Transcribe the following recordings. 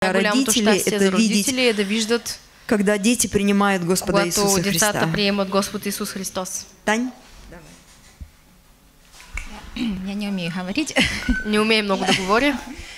родители это видеть, когда дети принимают Господа Иисуса Христа. Тань? Я не умею говорить. Не умею много говорить.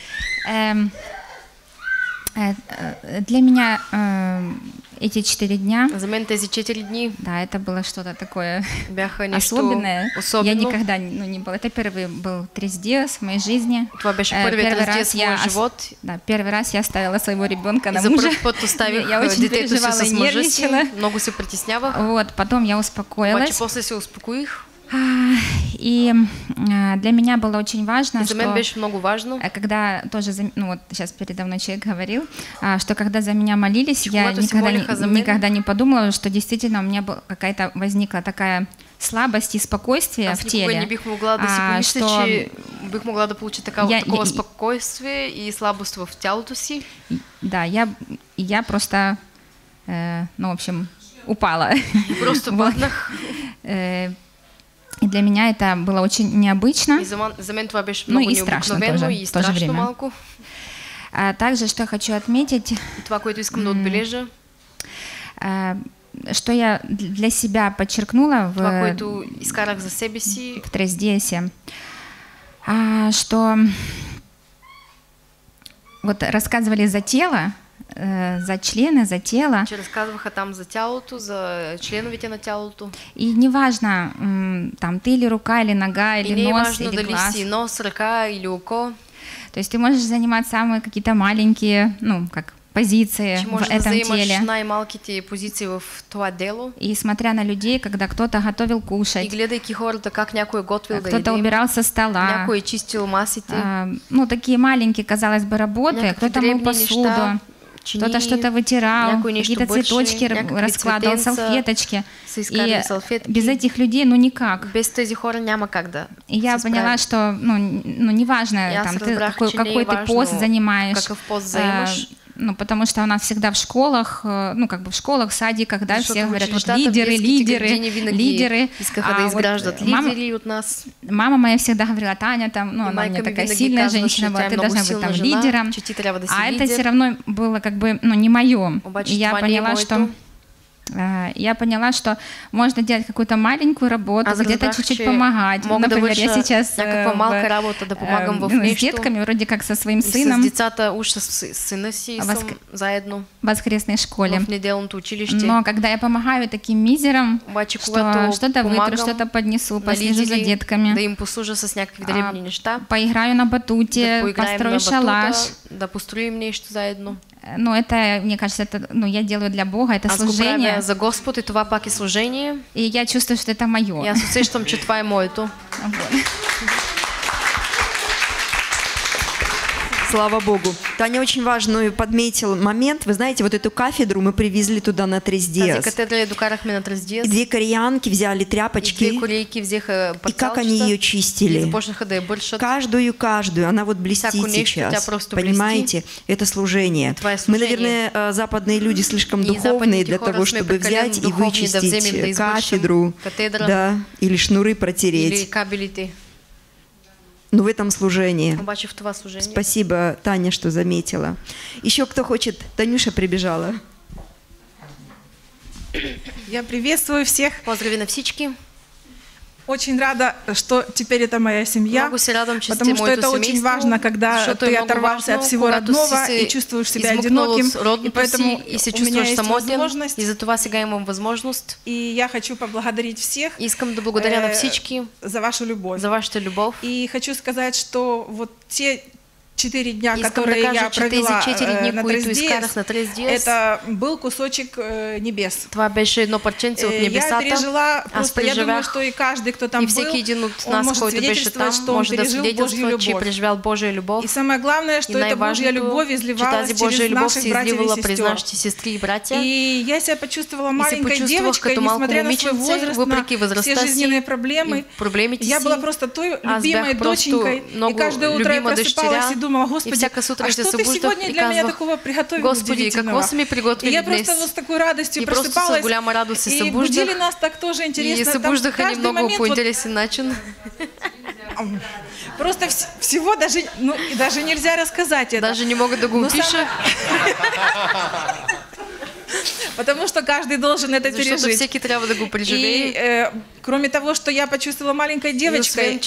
Для меня эти 4 дня, за мен тези 4 дни, да, это было что-то такое особенное. Я никогда не была. Это первый был трездец в моей жизни. Това беше первый трездец в моя живот. Да, первый раз я оставила своего ребенка на мужа. Я очень переживала и нервничала. Много се притеснявах. Вот, потом я успокоилась. Обаче после се успокоих. И для меня было очень важно, за меня беше много важно, когда тоже, ну вот сейчас передо мной человек говорил, что когда за меня молились, я никогда не подумала, что действительно у меня какая-то возникла такая слабость и спокойствие в теле. Не бих могла да си помисля, че бих могла да получа такова спокойствие и слабост в тялото си. Да, я просто, ну в общем, упала. Просто паднах. И для меня это было очень необычно. И за мен това беше много необикновено и страшно малко. Также, что я хочу отметить, това, което искам да отбележа, что я для себя подчеркнула това, което изкарах за себе си в трездесе, что вот рассказывали за тело, за члены, за тело. Че разказваха там за тялото, за членовете на тялото. И неважно, там ты или рука, или нога, или нос, или дали глаз. Си нос, ръка или око. То есть ты можешь занимать самые какие-то маленькие, ну, как позиции в этом теле. Най-малките позиции в това дело. И смотря на людей, когда кто-то готовил кушать. И гледайки хората, как някой готвил да кто-то убирал со стола. Някой чистил масите. Ну, такие маленькие, казалось бы, работы. Кто-то мыл посуду. Кто-то что-то вытирал, какие-то цветочки раскладывал, салфеточки. И без этих людей, ну никак. Без тези хора няма как да. И я поняла, что, ну неважно, там, какой ты пост занимаешь. Какъв пост занимаешь. Ну, потому что у нас всегда в школах, ну, как бы в школах, садиках, да, все говорят, вот лидеры. Искаха да изграждат лидери от нас. Мама моя всегда говорила, Таня, там, ну, она у меня такая сильная женщина была, ты должна быть там лидером. А это все равно было как бы, ну, не мое. И я поняла, что можно делать какую-то маленькую работу, где-то чуть-чуть помогать. Например, я сейчас с детками, вроде как со своим сыном, в воскресной школе. В неделното училище. Но когда я помогаю таким мизерам, что-то вытру, что-то поднесу, послежу за детками, да им послужа с някакви дребни неща, поиграю на батуте, построю шалаш, да построим нещо заедно. Ну, это, мне кажется, это, ну, я делаю для Бога, это служение. За Господ, и това пак е служение. И я чувствую, что это мое. Я усещам, че това е моето. Слава Богу. Таня очень важную подметил момент. Вы знаете, вот эту кафедру мы привезли туда на трездец. И 2 кореянки взяли тряпочки. И как они ее чистили. Каждую. Она вот блестит сейчас. Понимаете? Это служение. Мы, наверное, западные люди слишком духовные для того, чтобы взять и вычистить кафедру. Да, или шнуры протереть. Ну, в этом служении. Спасибо, Таня, что заметила. Еще кто хочет? Танюша прибежала. Я приветствую всех. Поздрави на всички. Очень рада, что теперь это моя семья, потому что это очень важно, когда ты оторвался от всего родного и чувствуешь себя одиноким, и поэтому у меня есть возможность, и я хочу поблагодарить всех за вашу любовь. И хочу сказать, что вот те 4 дня, которые я провела на трездец, это был кусочек небес. Това беше едно парченце от небесата. Я пережила, просто я думаю, что и каждый, кто там был, он может свидетельствовать, что он пережил Божью любовь. И самое главное, что эта Божья любовь изливалась через наших братьев и сестер. И я себя почувствовала маленькой девочкой, несмотря на свой возраст, на все жизненные проблемы. Я была просто той любимой доченькой, и каждое утро я просыпалась и думала, Господи, а что ты сегодня для меня такого приготовил удивительного? И я просто вот с такой радостью просыпалась, и будили нас так тоже интересно. И събуждаха ни много по интересен начин. Просто всего даже нельзя рассказать это. Даже не могут догу пишет. Потому что каждый должен это пережить. И кроме того, что я почувствовала маленькой девочкой,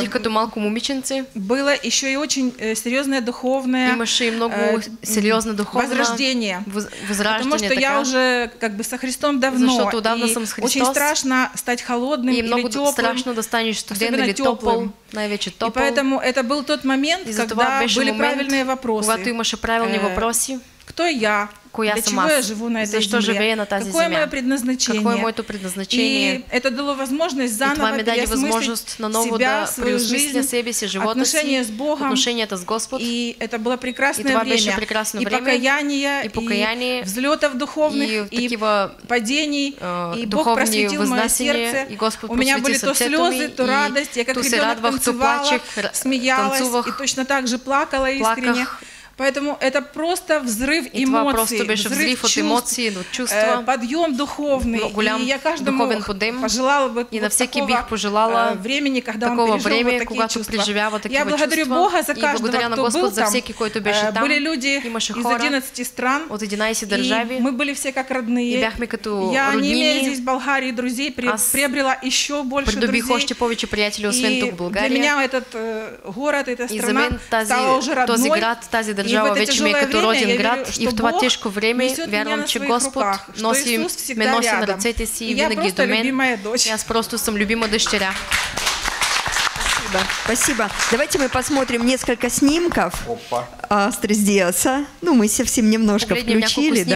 было еще и очень серьезное духовное возрождение. Потому что я уже как бы со Христом давно, и очень страшно стать холодным или теплым, особенно теплым. И поэтому это был тот момент, когда были правильные вопросы. Кто я? Для чего я живу на этой земле? Какое мое предназначение? И это дало возможность заново переосмыслить себя, свою жизнь, отношения с Богом. И это было прекрасное время. И покаяния, и взлетов духовных, и падений. И Бог просветил мое сердце. У меня были то слезы, то радость. Я как ребенок танцевала, смеялась и точно так же плакала искренне. Поэтому это просто взрыв эмоций, взрыв чувств, подъем духовный. И я каждому пожелала бы такого времени, когда он пережил вот такие чувства. Я благодарю Бога за каждого, кто был там. Были люди из 11 стран, и мы были все как родные. Я, не имея здесь в Болгарии друзей, приобрела еще больше друзей. И для меня этот город, эта страна стала уже родной. Держава вече ми е като роден град и в това тежко време вярвам, че Господ ме носи на ръцете си и винаги до мен. И аз просто съм любима дъщеря. Спасибо. Давайте мы посмотрим несколько снимков Астрис Диаса. Ну, мы совсем немножко включили.